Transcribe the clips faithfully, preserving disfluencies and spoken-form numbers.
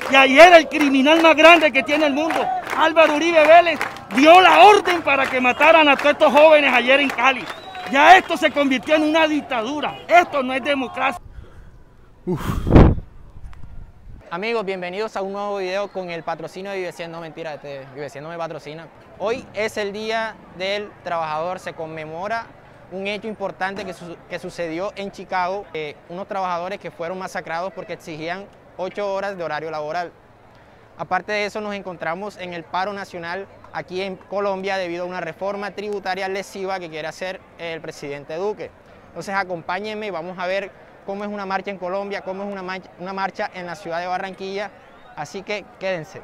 Y ayer el criminal más grande que tiene el mundo, Álvaro Uribe Vélez, dio la orden para que mataran a todos estos jóvenes ayer en Cali. Ya esto se convirtió en una dictadura. Esto no es democracia. Uf. Amigos, bienvenidos a un nuevo video con el patrocinio de Viveciendo. No, mentira, este, Viveciendo me patrocina. Hoy es el Día del Trabajador, se conmemora un hecho importante que, su que sucedió en Chicago. Eh, unos trabajadores que fueron masacrados porque exigían ocho horas de horario laboral. Aparte de eso, nos encontramos en el paro nacional aquí en Colombia debido a una reforma tributaria lesiva que quiere hacer el presidente Duque. Entonces acompáñenme y vamos a ver cómo es una marcha en Colombia, cómo es una marcha, una marcha en la ciudad de Barranquilla, así que quédense.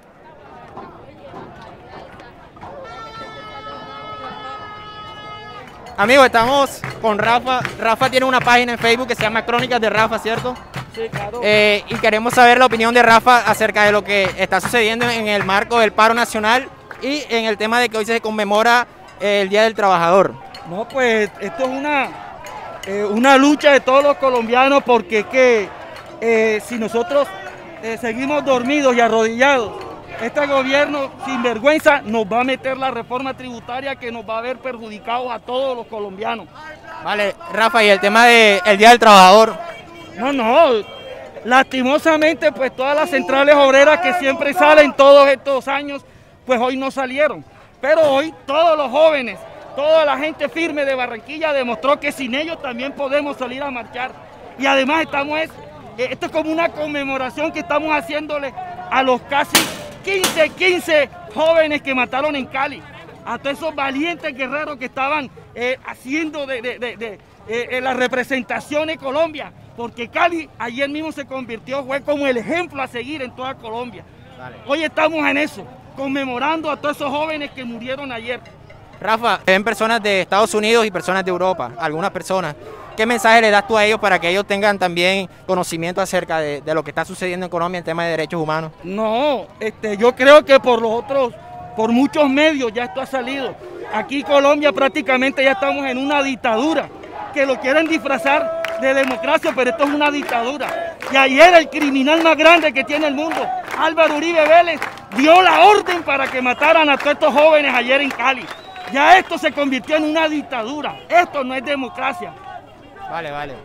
Amigos, estamos con Rafa. Rafa tiene una página en Facebook que se llama Crónicas de Rafa, ¿cierto? Sí, claro. Eh, y queremos saber la opinión de Rafa acerca de lo que está sucediendo en el marco del paro nacional y en el tema de que hoy se conmemora el Día del Trabajador. No, pues esto es una, eh, una lucha de todos los colombianos, porque es que eh, si nosotros eh, seguimos dormidos y arrodillados, este gobierno sin vergüenza nos va a meter la reforma tributaria que nos va a ver perjudicados a todos los colombianos. Vale, Rafa, y el tema del Día del Trabajador. No, no, lastimosamente pues todas las centrales obreras que siempre salen todos estos años, pues hoy no salieron. Pero hoy todos los jóvenes, toda la gente firme de Barranquilla demostró que sin ellos también podemos salir a marchar. Y además estamos, es, esto es como una conmemoración que estamos haciéndole a los casi quince, quince jóvenes que mataron en Cali, a todos esos valientes guerreros que estaban eh, haciendo de, de, de, de eh, la representación en Colombia, porque Cali ayer mismo se convirtió, fue como el ejemplo a seguir en toda Colombia. Vale. Hoy estamos en eso, conmemorando a todos esos jóvenes que murieron ayer. Rafa, ven personas de Estados Unidos y personas de Europa, algunas personas. ¿Qué mensaje le das tú a ellos para que ellos tengan también conocimiento acerca de, de lo que está sucediendo en Colombia en tema de derechos humanos? No, este, yo creo que por los otros, por muchos medios ya esto ha salido. Aquí en Colombia prácticamente ya estamos en una dictadura, que lo quieren disfrazar de democracia, pero esto es una dictadura. Y ayer el criminal más grande que tiene el mundo, Álvaro Uribe Vélez, dio la orden para que mataran a todos estos jóvenes ayer en Cali. Ya esto se convirtió en una dictadura. Esto no es democracia. Vale, vale.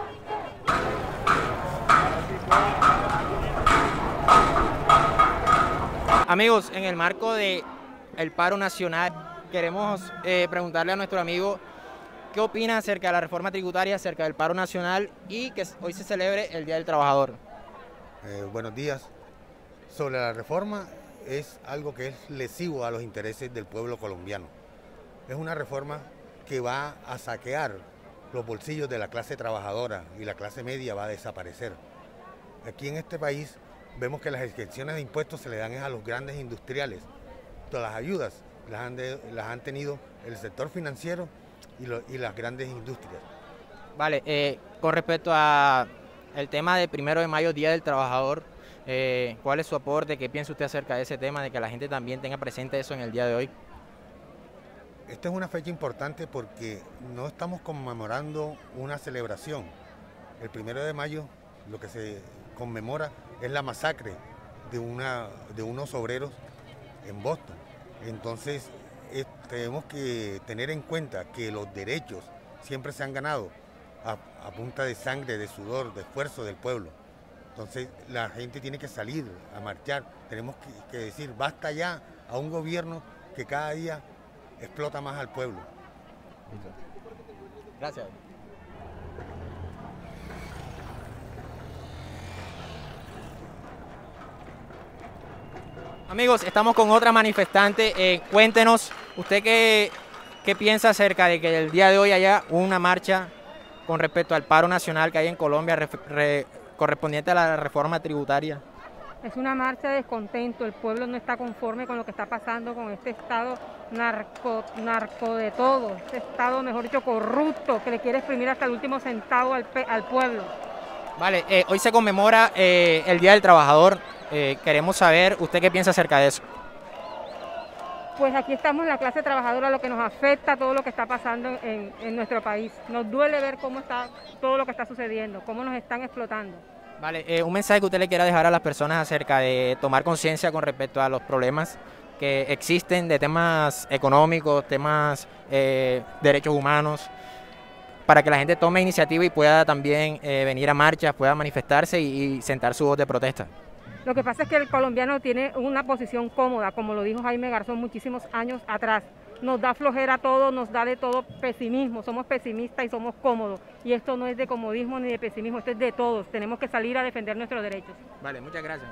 Amigos, en el marco del paro nacional, queremos eh, preguntarle a nuestro amigo qué opina acerca de la reforma tributaria, acerca del paro nacional y que hoy se celebre el Día del Trabajador. Eh, buenos días. Sobre la reforma, es algo que es lesivo a los intereses del pueblo colombiano. Es una reforma que va a saquear los bolsillos de la clase trabajadora y la clase media va a desaparecer. Aquí en este país vemos que las exenciones de impuestos se le dan a los grandes industriales. Todas las ayudas las han, de, las han tenido el sector financiero y, lo, y las grandes industrias. Vale, eh, con respecto a el tema del primero de mayo, Día del Trabajador, eh, ¿cuál es su aporte? ¿Qué piensa usted acerca de ese tema, de que la gente también tenga presente eso en el día de hoy? Esta es una fecha importante porque no estamos conmemorando una celebración. El primero de mayo lo que se conmemora es la masacre de, una, de unos obreros en Boston. Entonces es, tenemos que tener en cuenta que los derechos siempre se han ganado a, a punta de sangre, de sudor, de esfuerzo del pueblo. Entonces la gente tiene que salir a marchar. Tenemos que, que decir basta ya a un gobierno que cada día explota más al pueblo. Gracias. Amigos, estamos con otra manifestante. Eh, cuéntenos, ¿usted qué, qué piensa acerca de que el día de hoy haya una marcha con respecto al paro nacional que hay en Colombia re, re, correspondiente a la reforma tributaria? Es una marcha de descontento, el pueblo no está conforme con lo que está pasando con este estado narco, narco de todo, este estado, mejor dicho, corrupto, que le quiere exprimir hasta el último centavo al, al pueblo. Vale, eh, hoy se conmemora eh, el Día del Trabajador, eh, queremos saber, ¿usted qué piensa acerca de eso? Pues aquí estamos la clase trabajadora, lo que nos afecta, todo lo que está pasando en, en nuestro país. Nos duele ver cómo está todo lo que está sucediendo, cómo nos están explotando. Vale, eh, un mensaje que usted le quiera dejar a las personas acerca de tomar conciencia con respecto a los problemas que existen de temas económicos, temas eh, derechos humanos, para que la gente tome iniciativa y pueda también eh, venir a marchas, pueda manifestarse y, y sentar su voz de protesta. Lo que pasa es que el colombiano tiene una posición cómoda, como lo dijo Jaime Garzón muchísimos años atrás. Nos da flojera todo, nos da de todo pesimismo, somos pesimistas y somos cómodos. Y esto no es de comodismo ni de pesimismo, esto es de todos. Tenemos que salir a defender nuestros derechos. Vale, muchas gracias.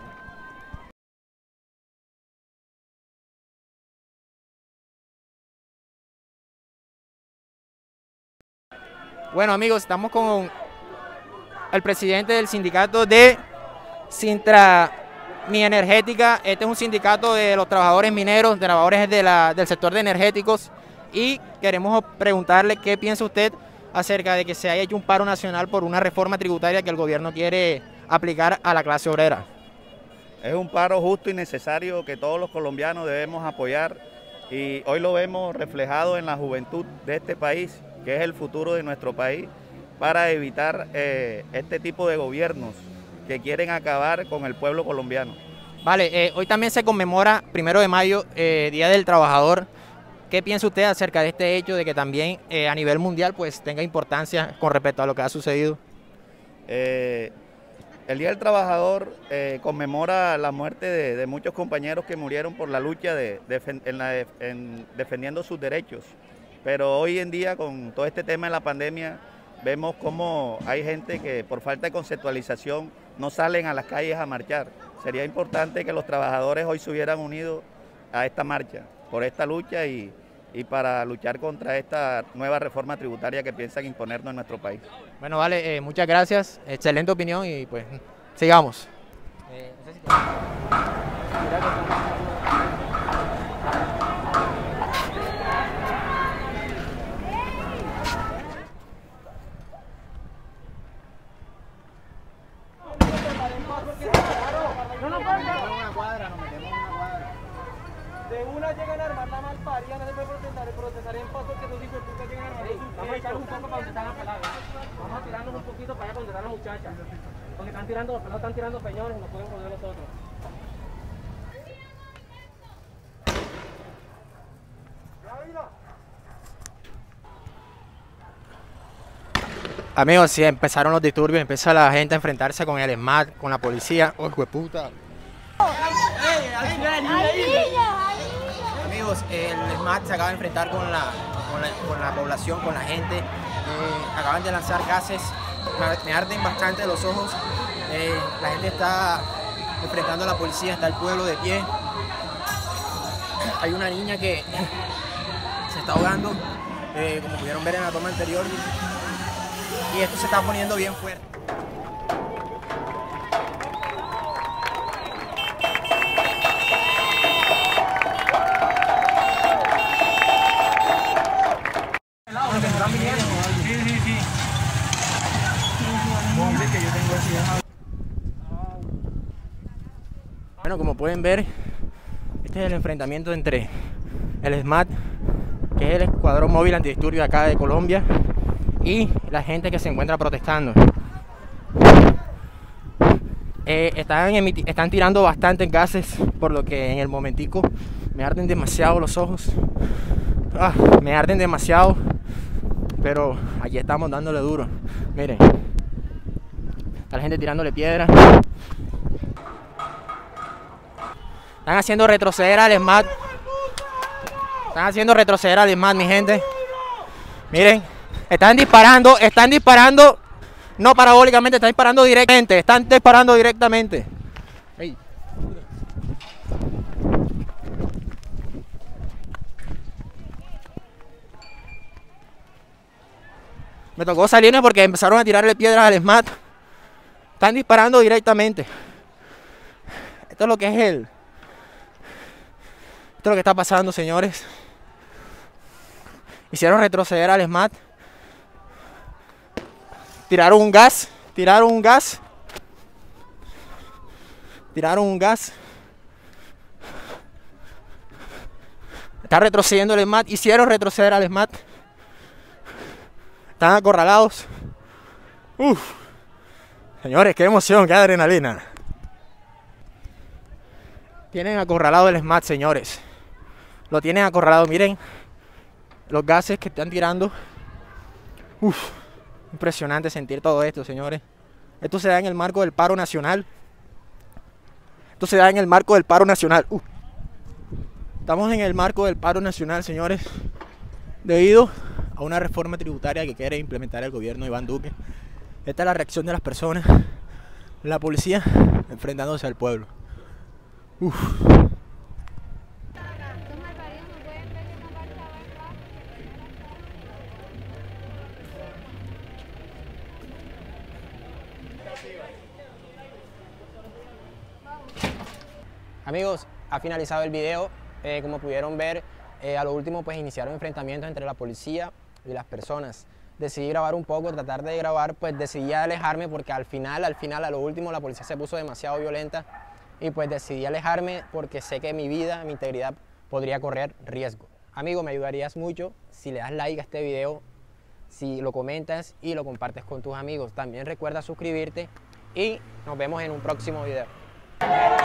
Bueno amigos, estamos con el presidente del sindicato de Sintra Mi Energética. Este es un sindicato de los trabajadores mineros, de trabajadores de la, del sector de energéticos, y queremos preguntarle qué piensa usted acerca de que se haya hecho un paro nacional por una reforma tributaria que el gobierno quiere aplicar a la clase obrera. Es un paro justo y necesario que todos los colombianos debemos apoyar, y hoy lo vemos reflejado en la juventud de este país, que es el futuro de nuestro país, para evitar eh, este tipo de gobiernos que quieren acabar con el pueblo colombiano. Vale, eh, hoy también se conmemora primero de mayo, eh, Día del Trabajador. ¿Qué piensa usted acerca de este hecho de que también eh, a nivel mundial pues tenga importancia con respecto a lo que ha sucedido? Eh, el Día del Trabajador eh, conmemora la muerte de, de muchos compañeros que murieron por la lucha de, de, en la, en defendiendo sus derechos. Pero hoy en día, con todo este tema de la pandemia, vemos cómo hay gente que por falta de conceptualización no salen a las calles a marchar. Sería importante que los trabajadores hoy se hubieran unido a esta marcha, por esta lucha y, y para luchar contra esta nueva reforma tributaria que piensan imponernos en nuestro país. Bueno, vale, eh, muchas gracias, excelente opinión y pues sigamos. Eh, no sé si te... De una llegan a armar la malparía, no se puede protestar, protestar en paz porque esos hijos de puta llegan a armar sus... Vamos a echar un poco para donde están las peladas. Vamos a tirarnos un poquito para allá donde están las muchachas. Porque están tirando, los pelados están tirando peñones y nos pueden joder nosotros. Amigos, sí, empezaron los disturbios, empieza la gente a enfrentarse con el ESMAD, con la policía. ¡Oh, hijo de puta! Amigos, el ESMAD se acaba de enfrentar con la, con la, con la población, con la gente. Eh, acaban de lanzar gases, me arden bastante los ojos. Eh, la gente está enfrentando a la policía, está el pueblo de pie. Hay una niña que se está ahogando, eh, como pudieron ver en la toma anterior. Y esto se está poniendo bien fuerte. Bueno, como pueden ver, este es el enfrentamiento entre el ESMAD, que es el Escuadrón Móvil Antidisturbios acá de Colombia, y la gente que se encuentra protestando. Eh, están, están tirando bastantes gases, por lo que en el momentico me arden demasiado los ojos. Ah, me arden demasiado, pero aquí estamos dándole duro. Miren, está la gente tirándole piedras. Están haciendo retroceder al ESMAD. Están haciendo retroceder al ESMAD, mi gente. Miren. Están disparando, están disparando, no parabólicamente, están disparando directamente, están disparando directamente. Hey. Me tocó salirme porque empezaron a tirarle piedras al ESMAD. Están disparando directamente. Esto es lo que es el... Esto es lo que está pasando, señores. Hicieron retroceder al ESMAD. Tiraron un gas, tiraron un gas, tiraron un gas. Está retrocediendo el ESMAD, hicieron retroceder al ESMAD. Están acorralados. Uf. Señores, qué emoción, qué adrenalina. Tienen acorralado el SMAT, señores. Lo tienen acorralado, miren los gases que están tirando. Uf, impresionante sentir todo esto, señores. Esto se da en el marco del paro nacional. Esto se da en el marco del paro nacional. Uf. Estamos en el marco del paro nacional, señores, debido a una reforma tributaria que quiere implementar el gobierno de Iván Duque. Esta es la reacción de las personas, la policía enfrentándose al pueblo. Uf. Amigos, ha finalizado el video. Eh, como pudieron ver, eh, a lo último pues iniciaron enfrentamientos entre la policía y las personas. Decidí grabar un poco, tratar de grabar, pues decidí alejarme porque al final, al final, a lo último la policía se puso demasiado violenta y pues decidí alejarme porque sé que mi vida, mi integridad podría correr riesgo. Amigo, me ayudarías mucho si le das like a este video, si lo comentas y lo compartes con tus amigos. También recuerda suscribirte y nos vemos en un próximo video.